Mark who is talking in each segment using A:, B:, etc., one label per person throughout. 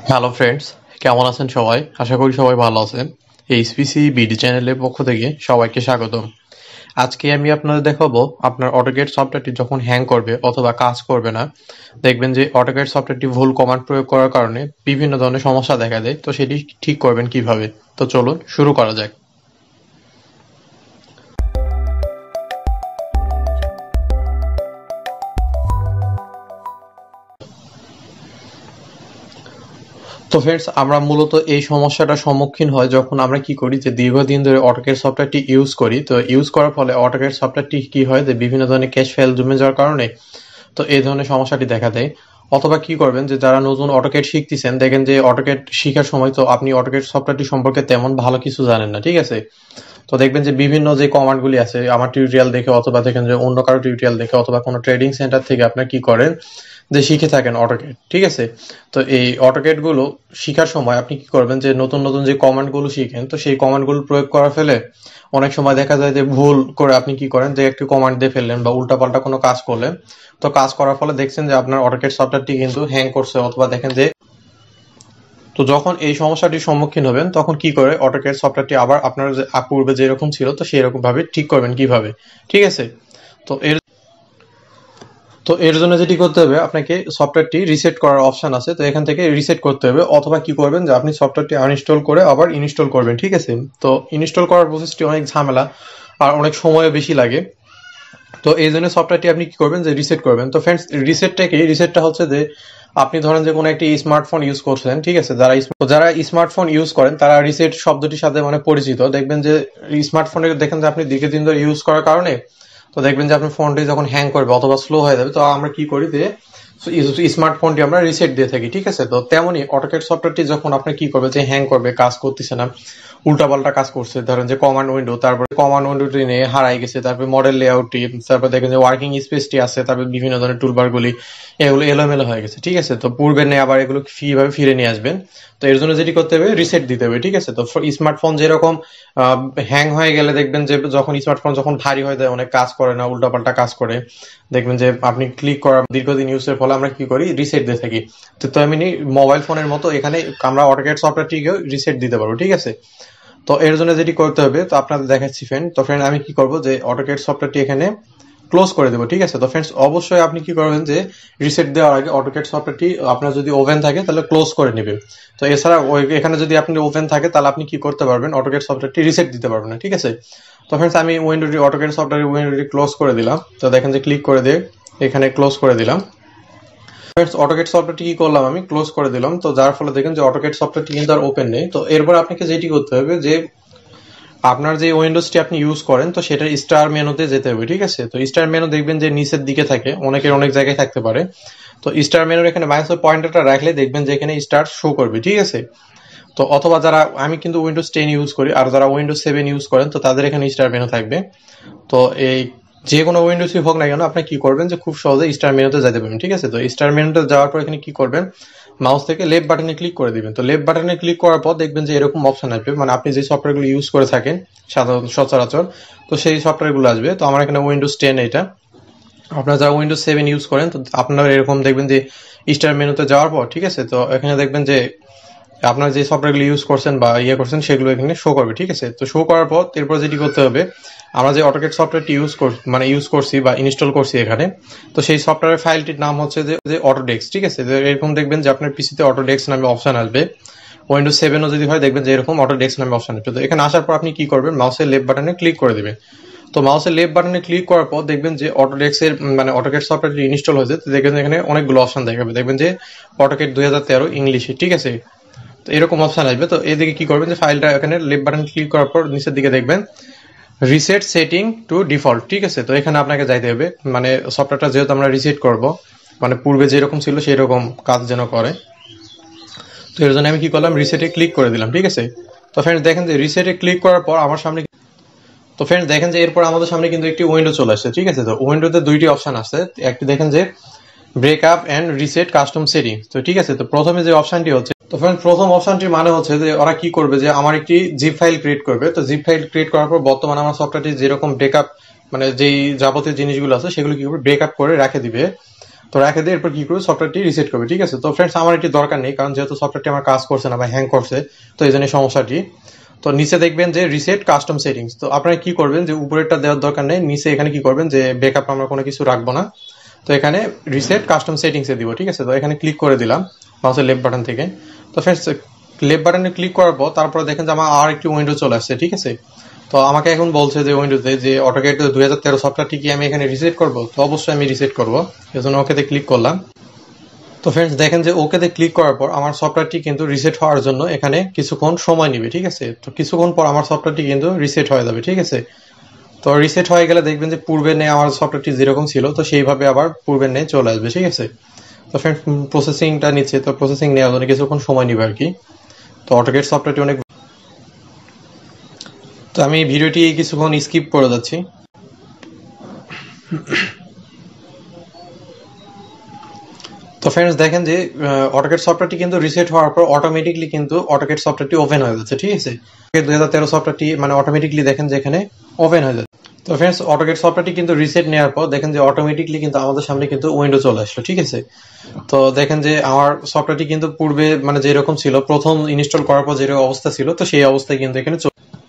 A: Hello friends, কেমন আছেন সবাই? আশা করি সবাই ভালো আছেন। এইচপিসি বিডি চ্যানেলের পক্ষ থেকে সবাইকে স্বাগতম। আজকে আমি আপনাদের দেখাবো আপনার অটোক্যাড সফটওয়্যারটি যখন হ্যাং করবে অথবা কাজ করবে না, দেখবেন যে অটোক্যাড সফটওয়্যারটি ভুল কমান্ড প্রয়োগ করার কারণে বিভিন্ন ধরনের সমস্যা দেখা দেয়। তো সেটি ঠিক করবেন কিভাবে? তো চলুন শুরু করা যাক। তো ফ্রেন্ডস, আমরা মূলত এই সমস্যাটার সম্মুখীন হয় যখন আমরা কি করি যে দীর্ঘদিন ধরে অটোক্যাড সফটওয়্যারটি ইউজ করি। তো ইউজ করার ফলে অটোক্যাড সফটওয়্যারটি কি হয় যে বিভিন্ন ধরনের ক্যাশ ফাইল জমে যাওয়ার কারণে তো এই ধরনের সমস্যাটি দেখা দেয়। অথবা কি করবেন যে যারা নতুন অটোক্যাড শিখতেছেন, দেখেন যে অটোক্যাড শেখার সময় তো আপনি অটোক্যাড সফটওয়্যারটি সম্পর্কে তেমন ভালো কিছু জানেন না, ঠিক আছে? তো দেখবেন যে বিভিন্ন যে কমান্ডগুলি আছে আমার টিউটোরিয়াল দেখে অথবা দেখেন যে অন্য কারো টিউটোরিয়াল দেখে অথবা কোনো ট্রেডিং সেন্টার থেকে আপনার কি করেন যে শিখে থাকেন অটোক্যাড, ঠিক আছে? তো এই অটোক্যাড গুলো শেখার সময় আপনি কি করবেন যে নতুন নতুন যে কমান্ড গুলো শিখেন তো সেই কমান্ড গুলো প্রয়োগ করা ফেলে অনেক সময় দেখা যায় যে ভুল করে আপনি কি করেন যে একটি কমান্ড দিয়ে ফেললেন বা উল্টাপাল্টা কোনো কাজ করলেন। তো কাজ করার ফলে দেখছেন যে আপনার অটোক্যাড সফটওয়্যারটি কিন্তু হ্যাং করছে অথবা দেখেন যে তো যখন এই সমস্যাটির সম্মুখীন হবেন তখন কি করে অটোক্যাড সফটওয়্যারটি আবার আপনার পূর্বে যেরকম ছিল তো সেই রকম ভাবে ঠিক করবেন কিভাবে, ঠিক আছে? তো এর জন্য যেটি করতে হবে, আপনাকে সফটওয়্যারটি রিসেট করার অপশন আছে, তো এখান থেকে রিসেট করতে হবে। অথবা কি করবেন যে আপনি সফটওয়্যারটি আনইনস্টল করে আবার ইনস্টল করবেন, ঠিক আছে? তো ইনস্টল করার প্রসেসটি অনেক ঝামেলা আর অনেক সময়ও বেশি লাগে। তো এই জন্য সফটওয়্যারটি আপনি কি করবেন যে রিসেট করবেন। তো ফ্রেন্ডস, রিসেটটা হচ্ছে যে আপনি ধরেন যে কোনো একটি স্মার্টফোন ইউজ করছেন, ঠিক আছে? যারা স্মার্টফোন ইউজ করেন তারা রিসেট শব্দটির সাথে মানে পরিচিত। দেখবেন যে স্মার্টফোনে দেখেন যে আপনি দীর্ঘদিন ধরে ইউজ করার কারণে তো দেখবেন যে আপনার ফোনটি যখন হ্যাং করবে অথবা স্লো হয়ে যাবে তো আমরা কি করি যে স্মার্টফোনটি আমরা রিসেট দিয়ে থাকি, ঠিক আছে? তো তেমনই অটোক্যাড সফটওয়্যারটি যখন আপনি কি করবে যে হ্যাং করবে, কাজ করতেছে না, উল্টাপাল্টা কাজ করছে, ধরেন যে কমান্ড উইন্ডো, তারপরে কমান্ড উইন্ডোটি নিয়ে হারাই গেছে, তারপরে মডেল লেআউটটি, তারপর দেখেন যে ওয়ার্কিং স্পেসটি আছে, তারপরে বিভিন্ন ধরনের টুলবার গুলি এগুলো এলোমেলো হয়ে গেছে, ঠিক আছে? তো পূর্বে নিয়ে আবার এগুলো কিভাবে ফিরে নিয়ে আসবেন? তো এর জন্য যেটি করতে হবে রিসেট দিতে হবে, ঠিক আছে? তো স্মার্টফোন যেরকম হ্যাং হয়ে গেলে দেখবেন যে যখন স্মার্টফোন যখন ভারী হয়ে যায়, অনেক কাজ করে না, উল্টাপাল্টা কাজ করে, দেখবেন যে আপনি ক্লিক করার দীর্ঘদিন ইউজের ফলে আমরা কি করি রিসেট দিয়ে থাকি। তো তেমনি মোবাইল ফোনের মতো এখানে আমরা অটোক্যাড সফটওয়্যারটিকেও রিসেট দিতে পারবো, ঠিক আছে? তো এর জন্য যেটি করতে হবে তো আপনাদের দেখাচ্ছি ফ্রেন্ড। তো ফ্রেন্ড, আমি কি করব যে অটোক্যাড সফটওয়্যারটি এখানে ক্লোজ করে দেবো, ঠিক আছে? তো ফ্রেন্ডস, অবশ্যই আপনি কি করবেন যে রিসেট দেওয়ার আগে অটোক্যাড সফটওয়্যারটি আপনার যদি ওভেন থাকে তাহলে ক্লোজ করে নেবেন। তো এছাড়া এখানে যদি আপনি ওভেন থাকে তাহলে আপনি কি করতে পারবেন, অটোক্যাড সফটওয়্যারটি রিসেট দিতে পারবেন না, ঠিক আছে? তো ফ্রেন্ডস, আমি অটোক্যাড সফটওয়্যার উইন্ডোটি ক্লোজ করে দিলাম। তো দেখেন যে ক্লিক করে দিয়ে এখানে ক্লোজ করে দিলাম। ফ্রেন্ডস, অটোক্যাড সফটওয়্যারটি কি করলাম, আমি ক্লোজ করে দিলাম। তো যার ফলে দেখেন যে অটোক্যাড সফটওয়্যারটি কিন্তু আর ওপেন নেই। তো এরপর আপনাকে যেটি করতে হবে যে আপনার যে উইন্ডোজটি আপনি ইউজ করেন তো সেটার স্টার মেনুতে যেতে হবে, ঠিক আছে? তো স্টার মেনু দেখবেন যে নিচের দিকে থাকে, অনেকের অনেক জায়গায় থাকতে পারে। তো স্টার মেনুর এখানে মাইনাস পয়েন্টারটা রাখলে দেখবেন যে এখানে স্টার শো করবে, ঠিক আছে? তো অথবা যারা, আমি কিন্তু উইন্ডোজ 10 ইউজ করি, আর যারা উইন্ডোজ 7 ইউজ করেন তো তাদের এখানে স্টার মেনু থাকবে। তো এই যে কোনো উইন্ডোজই হোক না কেন আপনি কি করবেন যে খুব সহজে স্টার মেনুতে যেতে পারবেন, ঠিক আছে? তো স্টার মেনুতে যাওয়ার পর এখানে কি করবেন, মাউস থেকে লেফট বাটনে ক্লিক করে দিবেন। তো লেফট বাটনে ক্লিক করার পর দেখবেন যে এরকম অপশন আসবে, মানে আপনি যে সফটওয়্যারগুলো ইউজ করে থাকেন সাধারণত সচরাচর তো সেই সফটওয়্যারগুলো আসবে। তো আমার এখানে উইন্ডোজ 10 এটা। আপনারা যারা উইন্ডোজ 7 ইউজ করেন তো আপনারা এরকম দেখবেন যে স্টার মেনুতে যাওয়ার পর, ঠিক আছে? তো এখানে দেখবেন যে আপনার যে সফটওয়্যারগুলো ইউজ করছেন বা করছেন সেগুলো এখানে শো করবে, ঠিক আছে? তো শো করার পর এরপর যেটি করতে হবে, আমরা যে অটোক্যাড সফটওয়্যারটি ইউজ করছি বা ইনস্টল করছি এখানে, তো সেই সফটওয়্যারের ফাইলটির নাম হচ্ছে যে অটোডেস্ক, ঠিক আছে? এরকম দেখবেন যে আপনার পিসিতে অটোডেস্ক নামে অপশন আসবে। উইন্ডোজ 7ও যদি হয় দেখবেন যে এরকম অটোডেস্ক নামে অপশন আসবে। তো এখানে আসার পর আপনি কি করবেন, মাউসের লেফট বাটনে ক্লিক করে দিবেন। তো মাউসের লেফট বাটনে ক্লিক করার পর দেখবেন যে অটোডেস্কের মানে অটোক্যাড সফটওয়্যারটি ইনস্টল হয়েছে। তো দেখবেন এখানে অনেকগুলো অপশন দেখাবে, দেখবেন যে অটোক্যাড 2013 ইংলিশে, ঠিক আছে? তো এরকম অপশন আসবে। তো এদিকে কি করবেন যে ফাইলটা এখানে লেফট বাটন ক্লিক করার পর নিচের দিকে দেখবেন রিসেট সেটিং টু ডিফল্ট, ঠিক আছে? তো এখানে আপনাকে যাইতে হবে, মানে সফটওয়্যারটা যেহেতু আমরা রিসেট করব, মানে পূর্বে যেরকম ছিল সেই রকম কাজ যেন করে। তো এর জন্য আমি কি করলাম, রিসেটে ক্লিক করে দিলাম, ঠিক আছে? তো ফ্রেন্ডস দেখেন যে রিসেটে ক্লিক করার পর আমার সামনে, তো ফ্রেন্ডস দেখেন যে এরপর আমাদের সামনে কিন্তু একটি উইন্ডো চলে আসছে, ঠিক আছে? তো উইন্ডোতে দুইটি অপশন আছে, একটি দেখেন যে breakup and reset custom setting. তো ঠিক আছে, তো প্রথমে যে অপশনটি হচ্ছে, তো ফ্রেন্ড প্রথম অপশনটির মানে হচ্ছে যে ওরা কি করবে যে আমার একটি জিপ ফাইল ক্রিয়েট করবে। তো জিপ ফাইল ক্রিয়েট করার পর বর্তমানে আমার সফটওয়্যারটি যেরকম ব্রেকআপ মানে যেই যাবতীয় জিনিসগুলো আছে সেগুলো কি করবে ব্রেকআপ করে রেখে দিবে। তো রেখে দিয়ে এরপর কি করবে, সফটওয়্যারটি রিসেট করবে। ঠিক আছে, তো ফ্রেন্ডস আমার এটি দরকার নেই, কারণ যেহেতু সফটওয়্যারটি আমার কাজ করছে না বা হ্যাং করছে, তো এই জন্য সমস্যাটি। তো নিচে দেখবেন যে রিসেট কাস্টম সেটিংস, তো আপনারা কি করবেন যে উপরেরটা দেওয়ার দরকার নেই, নিচে এখানে কি করবেন যে ব্যাকআপ আমরা কোনো কিছু রাখবো না, তো এখানে রিসেট কাস্টম সেটিংসে দিব। ঠিক আছে, তো এখানে ক্লিক করে দিলাম মাউসের লেফট বাটন থেকে। তো ফ্রেন্ডস লেফট বাটনে ক্লিক করার পর তারপরে দেখেন যে আমার আর একটি উইন্ডো চলে আসছে। ঠিক আছে, তো আমাকে এখন বলছে যে উইন্ডোতে যে অটোক্যাড 2013 সফটওয়্যারটি কি আমি এখানে রিসেট করব, তো অবশ্যই আমি রিসেট করব, এজন্য ওকেতে ক্লিক করলাম। তো ফ্রেন্ডস দেখেন যে ওকেতে ক্লিক করার পর আমার সফটওয়্যারটি কিন্তু রিসেট হওয়ার জন্য এখানে কিছুক্ষণ সময় নেবে। ঠিক আছে, তো কিছুক্ষণ পর আমার সফটওয়্যারটি কিন্তু রিসেট হয়ে যাবে। ঠিক আছে, তো রিসেট হয়ে গেলে দেখবেন যে পূর্বে নেই আমার সফটওয়্যারটি যেরকম ছিল, তো সেইভাবে আবার পূর্বে নেই চলে আসবে। ঠিক আছে, তো ফ্রেন্ডস প্রসেসিংটা নিচ্ছে, তো প্রসেসিং নেওয়ার জন্য কিছুক্ষণ সময় নেবে আর কি। তো অটোক্যাড সফটওয়্যারটি অনেক, তো আমি ভিডিওটি কিছুক্ষণ স্কিপ করে যাচ্ছি। তো ফ্রেন্ডস দেখেন যে অটোক্যাড সফটওয়্যারটি কিন্তু রিসেট হওয়ার পর অটোমেটিকলি কিন্তু অটোক্যাড সফটওয়্যারটি ওপেন হয়ে যাচ্ছে। ঠিক আছে, 2013 সফটওয়্যারটি মানে অটোমেটিকলি দেখেন যে এখানে ওপেন হয়ে যাচ্ছে। তো ফ্রেন্ডস অটোক্যাড সফটওয়্যারটি কিন্তু রিসেট নেওয়ার পর দেখেন যে অটোমেটিকলি কিন্তু আমাদের সামনে কিন্তু উইন্ডো চলে আসলো। ঠিক আছে, তো দেখেন যে আমার সফটওয়্যারটি কিন্তু পূর্বে মানে যেরকম ছিল প্রথম ইনস্টল করার পর যেরকম অবস্থা ছিল, তো সেই অবস্থায় কিন্তু এখানে।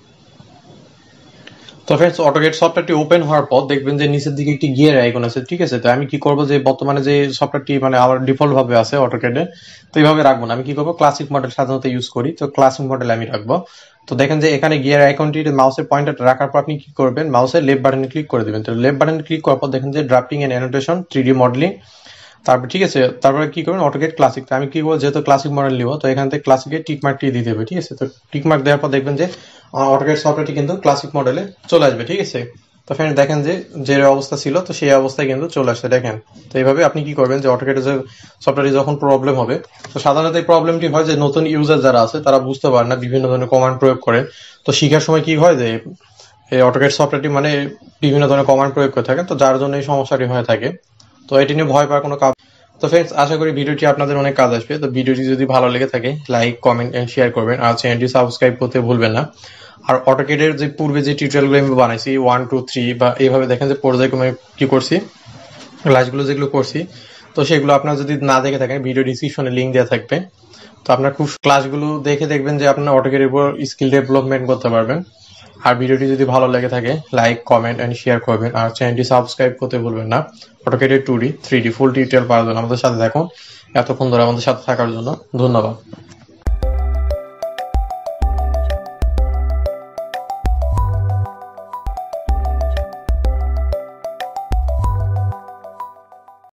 A: তো ফ্রেন্ডস অটোক্যাড সফটওয়্যারটি ওপেন হওয়ার পর দেখবেন যে নিচের দিকে একটি গিয়ার আইকন আছে। ঠিক আছে, তো আমি কি করব যে বর্তমানে যে সফটওয়্যারটি মানে আমার ডিফল্ট ভাবে আছে অটোক্যাডে, তো এইভাবে রাখবো না, আমি কি করবো ক্লাসিক মডেল সাধারণত ইউজ করি, তো ক্লাসিক মডেল আমি রাখবো। তো দেখেন যে এখানে গিয়ার আইকনটি মাউসের পয়েন্টার রাখার পর আপনি কি করবেন, মাউসের লেফট বাটনে ক্লিক করে দিবেন। তো লেফট বাটনে ক্লিক করার পর দেখেন যে drafting and annotation 3D modelling, তারপর ঠিক আছে, তারপরে কি করবেন অটোক্যাড ক্লাসিক, তো আমি কি করবো যেহেতু ক্লাসিক মডেল নিব, তো এখান থেকে ক্লাসিকের টিক মার্কটি দিতে হবে। ঠিক আছে, তো টিক মার্ক দেওয়ার পর দেখবেন যে অটোক্যাড সফটওয়্যারটি কিন্তু ক্লাসিক মডেলে চলে আসবে। ঠিক আছে, তো ফ্রেন্ড দেখেন যে যে অবস্থা ছিল তো সেই অবস্থায় কিন্তু চলে আসছে দেখেন। তো এইভাবে আপনি কি করবেন যে অটোক্যাডে যে সফটওয়্যারে যখন প্রবলেম হবে, তো সাধারণত এই প্রবলেমটি হয় যে নতুন ইউজার যারা আছে তারা বুঝতে পারে না, বিভিন্ন ধরনের কমান্ড প্রয়োগ করে, তো শিখার সময় কি হয় যে এই অটোক্যাড সফটওয়্যারটি মানে বিভিন্ন ধরনের কমান্ড প্রয়োগ করে থাকেন, তো যার জন্য এই সমস্যাটি হয়ে থাকে। তো এটি নিয়ে ভয় পাওয়ার কোনো কাজ। তো ফ্রেন্ডস আশা করি ভিডিওটি আপনাদের অনেক কাজ আসবে। তো ভিডিওটি যদি ভালো লেগে থাকে লাইক কমেন্ট এন্ড শেয়ার করবেন, আর চ্যানেলটি সাবস্ক্রাইব করতে ভুলবেন না। আর অটোক্যাডের যে পূর্বে যে টিউটোরিয়ালগুলো আমি বানাইছি 1 2 3 বা এইভাবে দেখেন যে পর্যায়ক্রমে কি করছি, ক্লাসগুলো যেগুলো করছি, তো সেগুলো আপনারা যদি না দেখে থাকেন ভিডিও ডিসক্রিপশনে লিঙ্ক দেওয়া থাকবে, তো আপনার খুব ক্লাসগুলো দেখে দেখবেন যে আপনার অটোক্যাডের উপর স্কিল ডেভেলপমেন্ট করতে পারবেন। আর ভিডিওটি যদি ভালো লেগে থাকে লাইক কমেন্ট এন্ড শেয়ার করবেন, আর চ্যানেলটি সাবস্ক্রাইব করতে ভুলবেন না। অটোক্যাডের 2D 3D ফুল টিউটোরিয়াল পাওয়ার জন্য আমাদের সাথে থাকুন। এতক্ষণ ধরে আমাদের সাথে থাকার জন্য ধন্যবাদ।